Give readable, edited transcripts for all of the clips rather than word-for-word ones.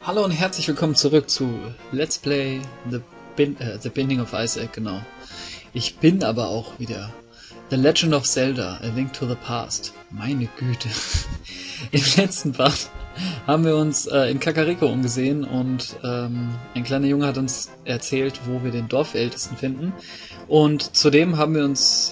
Hallo und herzlich willkommen zurück zu Let's Play The Binding of Isaac, genau. Ich bin aber auch wieder The Legend of Zelda, A Link to the Past. Meine Güte. Im letzten Part haben wir uns in Kakariko umgesehen und ein kleiner Junge hat uns erzählt, wo wir den Dorfältesten finden. Und zudem haben wir uns,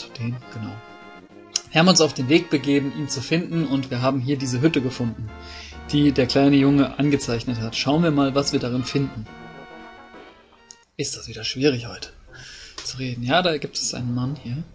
wir haben uns auf den Weg begeben, ihn zu finden, und wir haben hier diese Hütte gefunden, die der kleine Junge angezeichnet hat. Schauen wir mal, was wir darin finden. Ist das wieder schwierig heute zu reden? Ja, da gibt es einen Mann hier.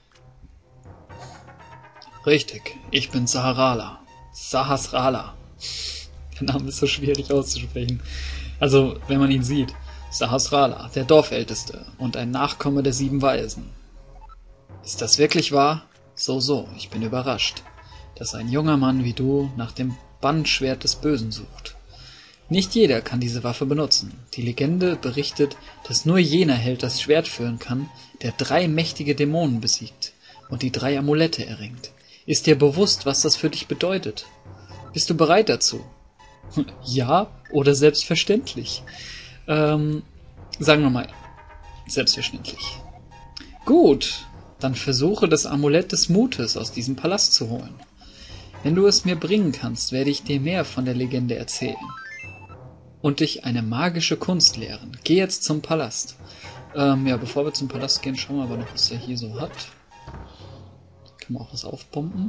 Richtig, ich bin Sahasrahla. Sahasrahla. Der Name ist so schwierig auszusprechen. Also, wenn man ihn sieht. Sahasrahla, der Dorfälteste und ein Nachkomme der 7 Weisen. Ist das wirklich wahr? So, ich bin überrascht, dass ein junger Mann wie du nach dem Bannschwert des Bösen sucht. Nicht jeder kann diese Waffe benutzen. Die Legende berichtet, dass nur jener Held das Schwert führen kann, der 3 mächtige Dämonen besiegt und die 3 Amulette erringt. Ist dir bewusst, was das für dich bedeutet? Bist du bereit dazu? Ja oder selbstverständlich? Sagen wir mal, selbstverständlich. Gut, dann versuche das Amulett des Mutes aus diesem Palast zu holen. Wenn du es mir bringen kannst, werde ich dir mehr von der Legende erzählen und dich eine magische Kunst lehren. Geh jetzt zum Palast. Bevor wir zum Palast gehen, schauen wir aber noch, was er hier so hat. Da kann man auch was aufpumpen.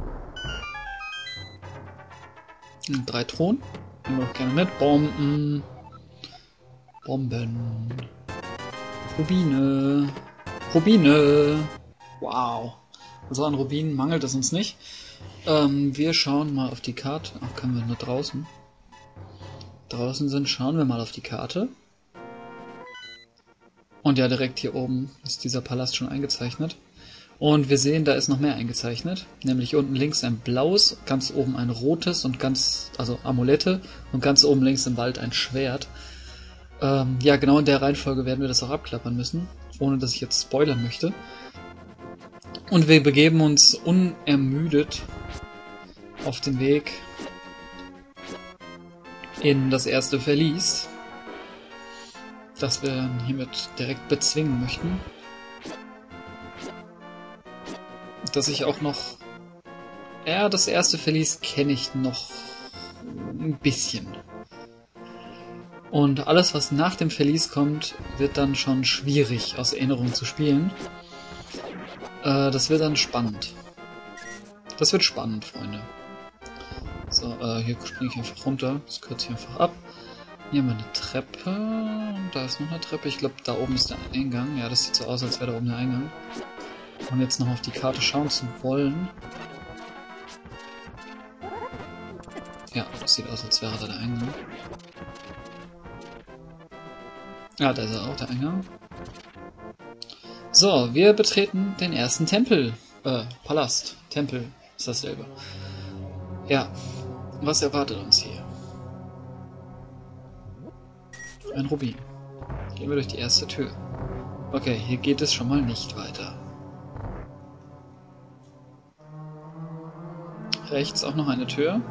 3 Thronen. Nehmen wir auch gerne mit. Bomben. Rubine. Wow. Also an Rubinen mangelt es uns nicht. Wir schauen mal auf die Karte. Ach, können wir nur draußen? Draußen sind, schauen wir mal auf die Karte. Und ja, direkt hier oben ist dieser Palast schon eingezeichnet. Und wir sehen, da ist noch mehr eingezeichnet. Nämlich unten links ein blaues, ganz oben ein rotes und also Amulette, und ganz oben links im Wald ein Schwert. Genau in der Reihenfolge werden wir das auch abklappern müssen, ohne dass ich jetzt spoilern möchte. Und wir begeben uns unermüdet auf den Weg in das erste Verlies, das wir hiermit direkt bezwingen möchten. Dass ich auch noch... Ja, das erste Verlies kenne ich noch ein bisschen. Und alles, was nach dem Verlies kommt, wird dann schon schwierig aus Erinnerung zu spielen. Das wird dann spannend. Das wird spannend, Freunde. So, hier springe ich einfach runter. Das kürze ich einfach ab. Hier haben wir eine Treppe. Und da ist noch eine Treppe. Ich glaube, da oben ist der Eingang. Ja, das sieht so aus, als wäre da oben der Eingang. Und jetzt noch auf die Karte schauen zu wollen. Ja, das sieht aus, als wäre da der Eingang. Ja, da ist auch der Eingang. So, wir betreten den ersten Tempel. Palast. Tempel ist dasselbe. Ja, was erwartet uns hier? Ein Rubin. Gehen wir durch die erste Tür. Okay, hier geht es schon mal nicht weiter. Rechts auch noch eine Tür.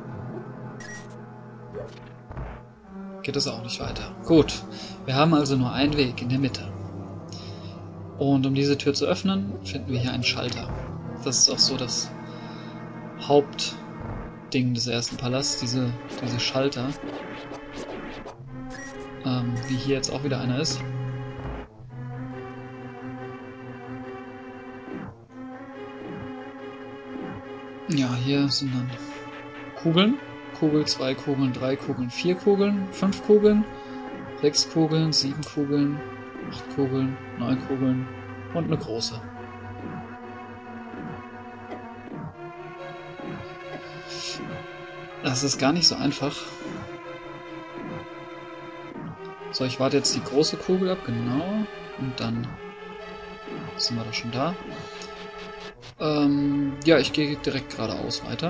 Geht es auch nicht weiter. Gut, wir haben also nur einen Weg in der Mitte. Und um diese Tür zu öffnen, finden wir hier einen Schalter. Das ist auch so das Hauptding des ersten Palasts, diese Schalter. Wie hier jetzt auch wieder einer ist. Ja, hier sind dann Kugeln. Kugel, 2 Kugeln, 3 Kugeln, 4 Kugeln, 5 Kugeln, 6 Kugeln, 7 Kugeln, 8 Kugeln, 9 Kugeln und eine große. Das ist gar nicht so einfach. So, ich warte jetzt die große Kugel ab, genau. Und dann sind wir doch schon da. Ich gehe direkt geradeaus weiter.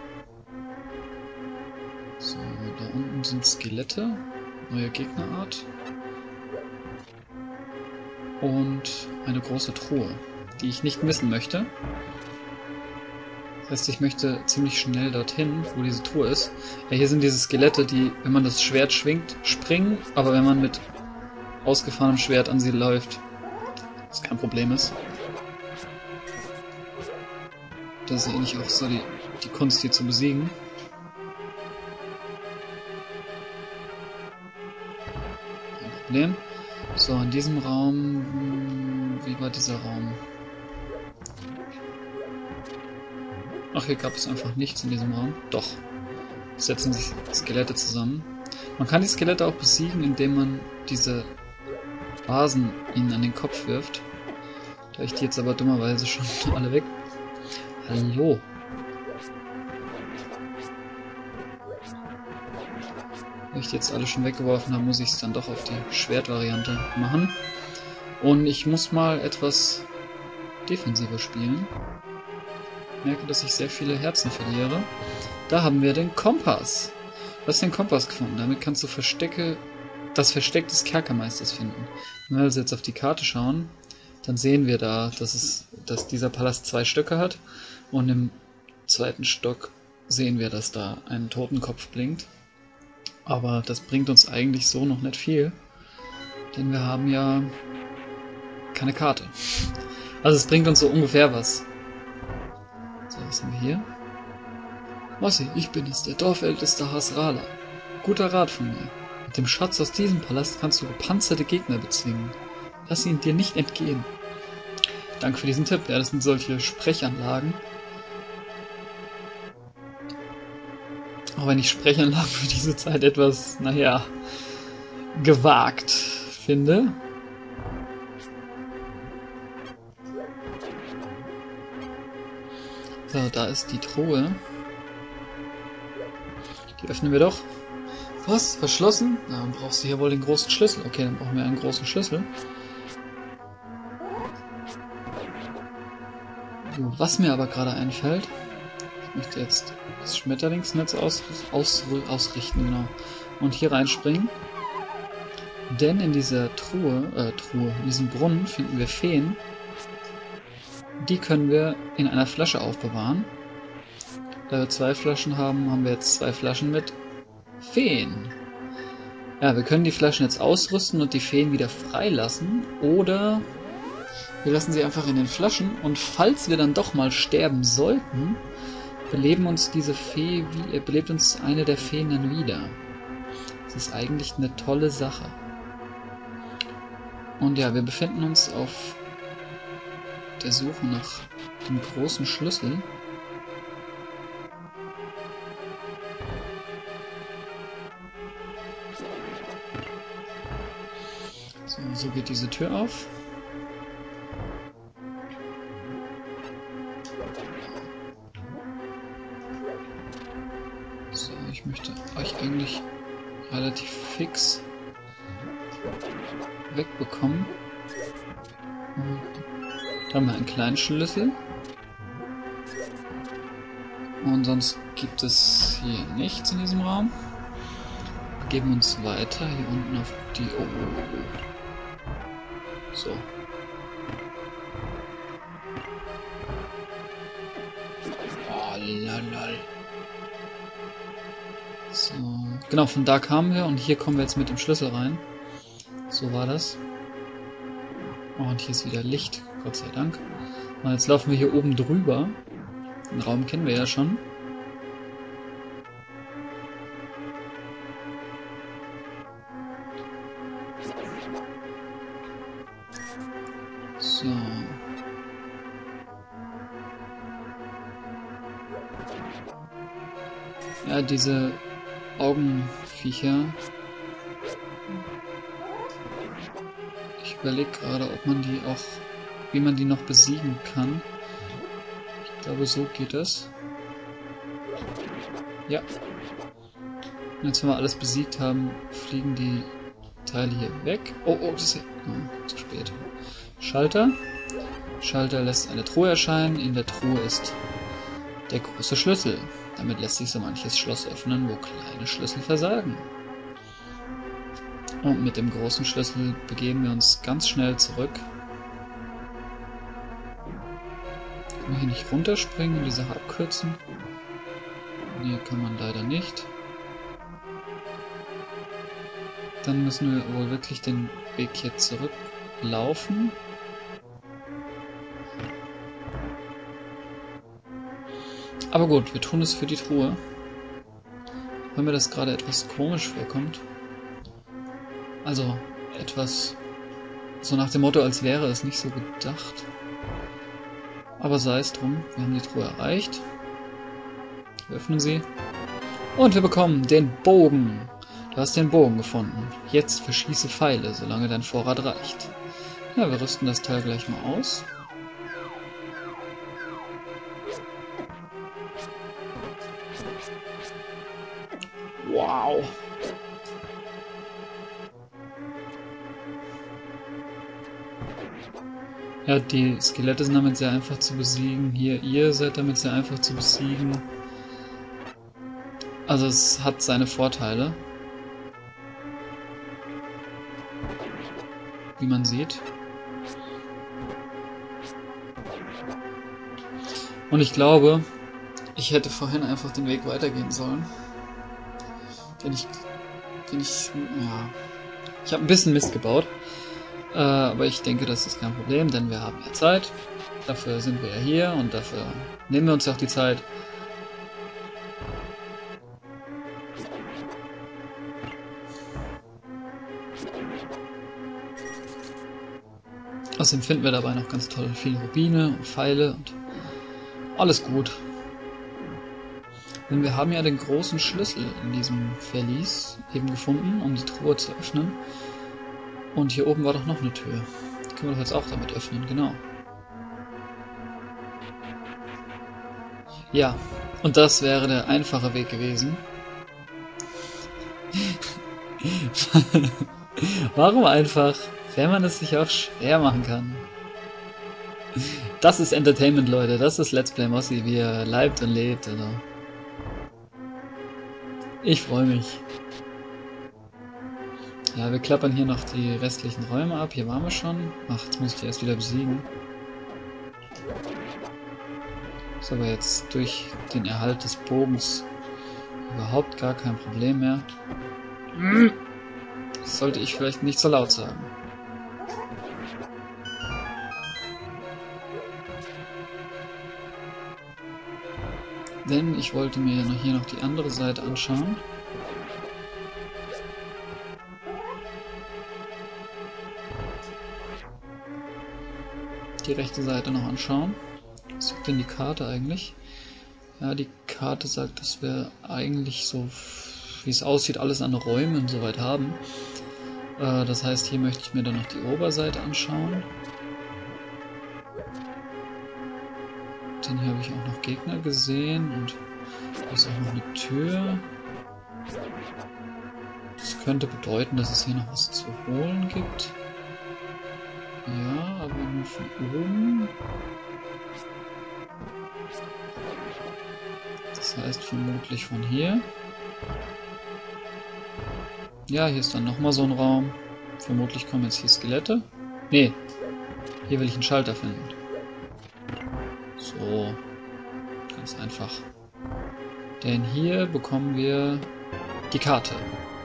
So, da unten sind Skelette. Neue Gegnerart. Und eine große Truhe, die ich nicht missen möchte. Das heißt, ich möchte ziemlich schnell dorthin, wo diese Truhe ist. Ja, hier sind diese Skelette, die, wenn man das Schwert schwingt, springen, aber wenn man mit ausgefahrenem Schwert an sie läuft, das kein Problem ist. Das ist eigentlich auch so die Kunst, die zu besiegen. Kein Problem. So, in diesem Raum... Wie war dieser Raum? Ach, hier gab es einfach nichts in diesem Raum. Doch. Es setzen sich Skelette zusammen. Man kann die Skelette auch besiegen, indem man diese Vasen ihnen an den Kopf wirft. Da ich die jetzt aber dummerweise schon alle weg. Hallo. Wenn ich die jetzt alle schon weggeworfen habe, muss ich es dann doch auf die Schwertvariante machen. Und ich muss mal etwas defensiver spielen. Ich merke, dass ich sehr viele Herzen verliere. Da haben wir den Kompass. Du hast den Kompass gefunden. Damit kannst du das Versteck des Kerkermeisters finden. Wenn wir also jetzt auf die Karte schauen, dann sehen wir da, dass dieser Palast 2 Stöcke hat. Und im zweiten Stock sehen wir, dass da ein Totenkopf blinkt. Aber das bringt uns eigentlich so noch nicht viel. Denn wir haben ja keine Karte. Also es bringt uns so ungefähr was. So, was haben wir hier? Mossi, ich bin es, der Dorfälteste Hasrala. Guter Rat von mir. Mit dem Schatz aus diesem Palast kannst du gepanzerte Gegner bezwingen. Lass ihn dir nicht entgehen. Danke für diesen Tipp. Ja, das sind solche Sprechanlagen. Auch wenn ich Sprechanlagen für diese Zeit etwas, naja, gewagt finde. So, da ist die Truhe. Die öffnen wir doch. Was? Verschlossen? Na, dann brauchst du hier wohl den großen Schlüssel. Okay, dann brauchen wir einen großen Schlüssel. So, was mir aber gerade einfällt, ich möchte jetzt das Schmetterlingsnetz ausrichten, genau. Und hier reinspringen. Denn in dieser in diesem Brunnen finden wir Feen. Die können wir in einer Flasche aufbewahren. Da wir 2 Flaschen haben, haben wir jetzt 2 Flaschen mit Feen. Ja, wir können die Flaschen jetzt ausrüsten und die Feen wieder freilassen. Oder wir lassen sie einfach in den Flaschen. Und falls wir dann doch mal sterben sollten, belebt uns eine der Feen dann wieder. Das ist eigentlich eine tolle Sache. Und ja, wir befinden uns auf der Suche nach dem großen Schlüssel. So geht diese Tür auf. So, ich möchte euch eigentlich relativ fix wegbekommen. Da haben wir einen kleinen Schlüssel. Und sonst gibt es hier nichts in diesem Raum. Wir geben uns weiter hier unten auf die... Oh. So. Oh, lala. So. Genau, von da kamen wir und hier kommen wir jetzt mit dem Schlüssel rein. So war das. Oh, und hier ist wieder Licht, Gott sei Dank. Und jetzt laufen wir hier oben drüber. Den Raum kennen wir ja schon. So. Ja, diese Augenviecher. Ich überlege gerade, ob man die auch, wie man die noch besiegen kann. Ich glaube, so geht das. Ja. Und jetzt, wenn wir alles besiegt haben, fliegen die Teile hier weg. Oh, das ist ja... Oh, zu spät. Schalter. Schalter lässt eine Truhe erscheinen. In der Truhe ist der große Schlüssel. Damit lässt sich so manches Schloss öffnen, wo kleine Schlüssel versagen. Und mit dem großen Schlüssel begeben wir uns ganz schnell zurück Kann man hier nicht runterspringen und die Sache abkürzen? Nee, kann man leider nicht. Dann müssen wir wohl wirklich den Weg hier zurücklaufen. Aber gut, wir tun es für die Truhe. Wenn mir das gerade etwas komisch vorkommt. Also etwas so nach dem Motto, als wäre es nicht so gedacht. Aber sei es drum, wir haben die Truhe erreicht. Wir öffnen sie. Und wir bekommen den Bogen. Du hast den Bogen gefunden. Jetzt verschieße Pfeile, solange dein Vorrat reicht. Ja, wir rüsten das Teil gleich mal aus. Wow. Ja, die Skelette sind damit sehr einfach zu besiegen. Hier, ihr seid damit sehr einfach zu besiegen. Also es hat seine Vorteile. Wie man sieht. Und ich glaube, ich hätte vorhin einfach den Weg weitergehen sollen. Ich habe ein bisschen Mist gebaut. Aber ich denke, das ist kein Problem, denn wir haben ja Zeit. Dafür sind wir ja hier und dafür nehmen wir uns ja auch die Zeit. Außerdem finden wir dabei noch ganz toll viele Rubine und Pfeile und alles gut. Denn wir haben ja den großen Schlüssel in diesem Verlies eben gefunden, um die Truhe zu öffnen. Und hier oben war doch noch eine Tür. Die können wir doch jetzt auch damit öffnen, genau. Ja, und das wäre der einfache Weg gewesen. Warum einfach, wenn man es sich auch schwer machen kann? Das ist Entertainment, Leute. Das ist Let's Play Mossy, wie er leibt und lebt. Also. Ich freue mich. Ja, wir klappern hier noch die restlichen Räume ab. Hier waren wir schon. Ach, jetzt muss ich die erst wieder besiegen. Ist aber jetzt durch den Erhalt des Bogens überhaupt gar kein Problem mehr. Das sollte ich vielleicht nicht so laut sagen. Denn ich wollte mir hier noch die andere Seite anschauen. Die rechte Seite noch anschauen. Was sagt denn die Karte eigentlich? Ja, die Karte sagt, dass wir eigentlich so, wie es aussieht, alles an Räumen und so weit haben. Das heißt, hier möchte ich mir dann noch die Oberseite anschauen. Denn hier habe ich auch noch Gegner gesehen und hier ist auch noch eine Tür. Das könnte bedeuten, dass es hier noch was zu holen gibt. Ja, aber nur von oben. Das heißt vermutlich von hier. Ja, hier ist dann nochmal so ein Raum. Vermutlich kommen jetzt hier Skelette. Nee, hier will ich einen Schalter finden. So, ganz einfach. Denn hier bekommen wir die Karte.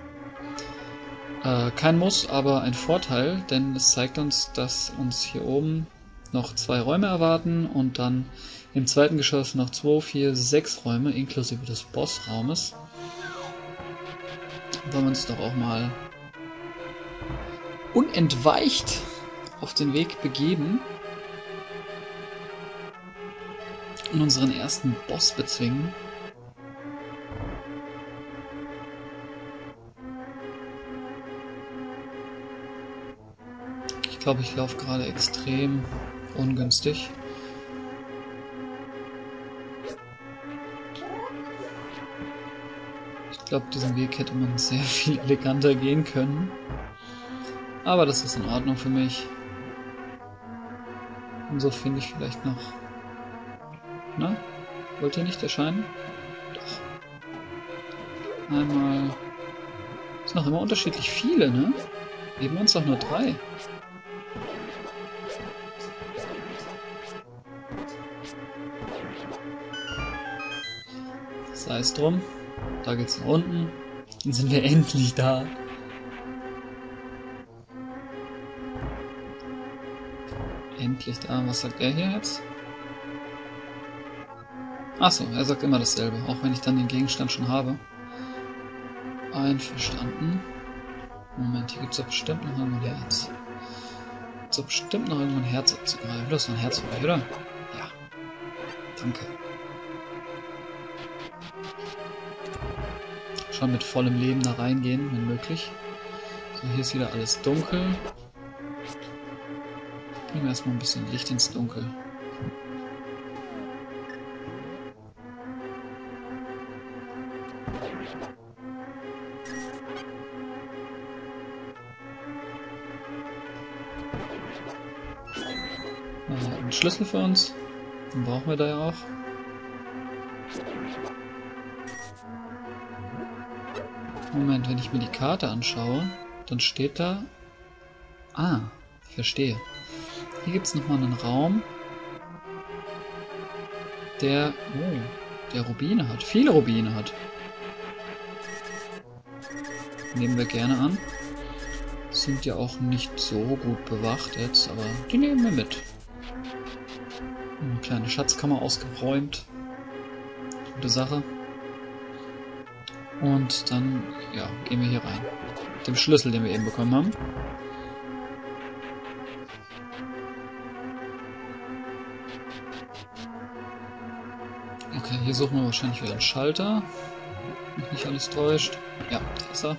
Kein Muss, aber ein Vorteil, denn es zeigt uns, dass uns hier oben noch 2 Räume erwarten und dann im zweiten Geschoss noch 2, 4, 6 Räume, inklusive des Bossraumes. Wollen wir uns doch auch mal unentweicht auf den Weg begeben und unseren ersten Boss bezwingen. Ich glaube, ich laufe gerade extrem ungünstig. Ich glaube, diesen Weg hätte man sehr viel eleganter gehen können. Aber das ist in Ordnung für mich. Und so finde ich vielleicht noch... Na? Wollt ihr nicht erscheinen? Doch. Einmal... Es sind noch immer unterschiedlich viele, ne? Geben uns doch nur 3. Sei es drum. Da geht's nach unten. Dann sind wir endlich da. Endlich da. Was sagt er hier jetzt? Achso, er sagt immer dasselbe, auch wenn ich dann den Gegenstand schon habe. Einverstanden. Moment, hier gibt es doch bestimmt noch irgendwo ein Herz. Gibt es doch bestimmt noch irgendwo ein Herz abzugreifen. Du hast noch ein Herz für mich, oder? Ja. Danke. Schon mit vollem Leben da reingehen, wenn möglich. So, hier ist wieder alles dunkel. Bringen wir erstmal ein bisschen Licht ins Dunkel. Ein Schlüssel für uns. Den brauchen wir da ja auch. Moment, wenn ich mir die Karte anschaue, dann steht da... Ah, ich verstehe. Hier gibt es nochmal einen Raum, der Rubine hat. Viele Rubine hat. Nehmen wir gerne an. Sind ja auch nicht so gut bewacht jetzt, aber die nehmen wir mit. Eine kleine Schatzkammer ausgeräumt. Gute Sache. Und dann, ja, gehen wir hier rein. Mit dem Schlüssel, den wir eben bekommen haben. Okay, hier suchen wir wahrscheinlich wieder einen Schalter. Wenn mich nicht alles täuscht. Ja, da ist er.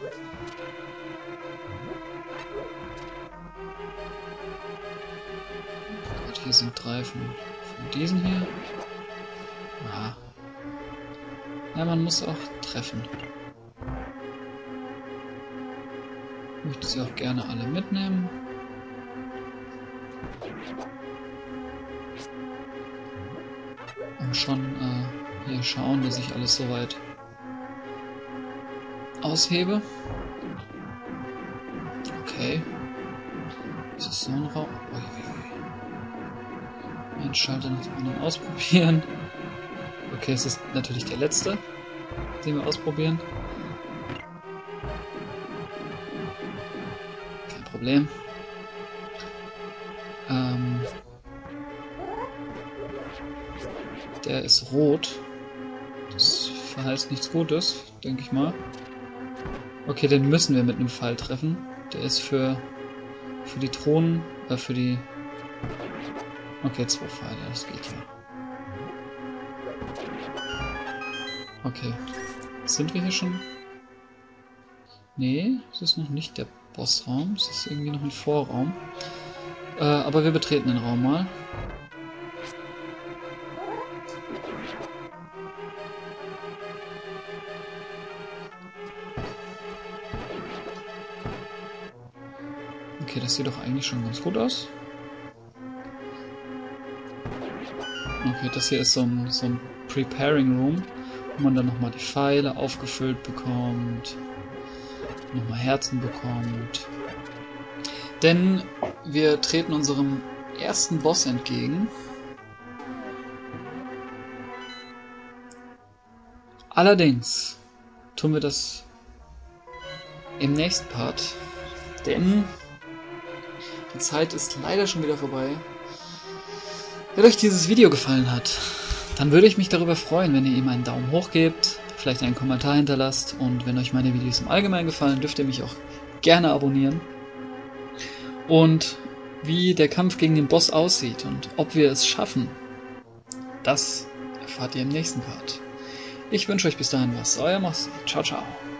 Gut, hier sind 3 von diesen hier. Ah. Ja, man muss auch treffen. Ich möchte sie auch gerne alle mitnehmen. Und schon hier schauen, dass ich alles soweit aushebe. Okay. Ist das so ein Raum? Einen Schalter nach dem anderen ausprobieren. Okay, es ist natürlich der letzte, den wir ausprobieren. Kein Problem. Der ist rot. Das verheißt nichts Gutes, denke ich mal. Okay, den müssen wir mit einem Pfeil treffen. Der ist für die Thronen, für die... Okay, 2 Pfeile, das geht ja. Okay. Sind wir hier schon? Nee, es ist noch nicht der Bossraum. Es ist irgendwie noch ein Vorraum. Aber wir betreten den Raum mal. Okay, das sieht doch eigentlich schon ganz gut aus. Okay, das hier ist so ein Preparing Room, wo man dann nochmal die Pfeile aufgefüllt bekommt, nochmal Herzen bekommt. Denn wir treten unserem ersten Boss entgegen. Allerdings tun wir das im nächsten Part, denn die Zeit ist leider schon wieder vorbei. Wenn euch dieses Video gefallen hat, dann würde ich mich darüber freuen, wenn ihr ihm einen Daumen hoch gebt, vielleicht einen Kommentar hinterlasst und wenn euch meine Videos im Allgemeinen gefallen, dürft ihr mich auch gerne abonnieren. Und wie der Kampf gegen den Boss aussieht und ob wir es schaffen, das erfahrt ihr im nächsten Part. Ich wünsche euch bis dahin was. Euer Mossi. Ciao, ciao.